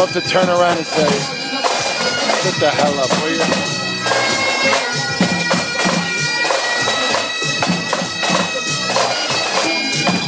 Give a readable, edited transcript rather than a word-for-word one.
love to turn around and say, "Get the hell up, will you?"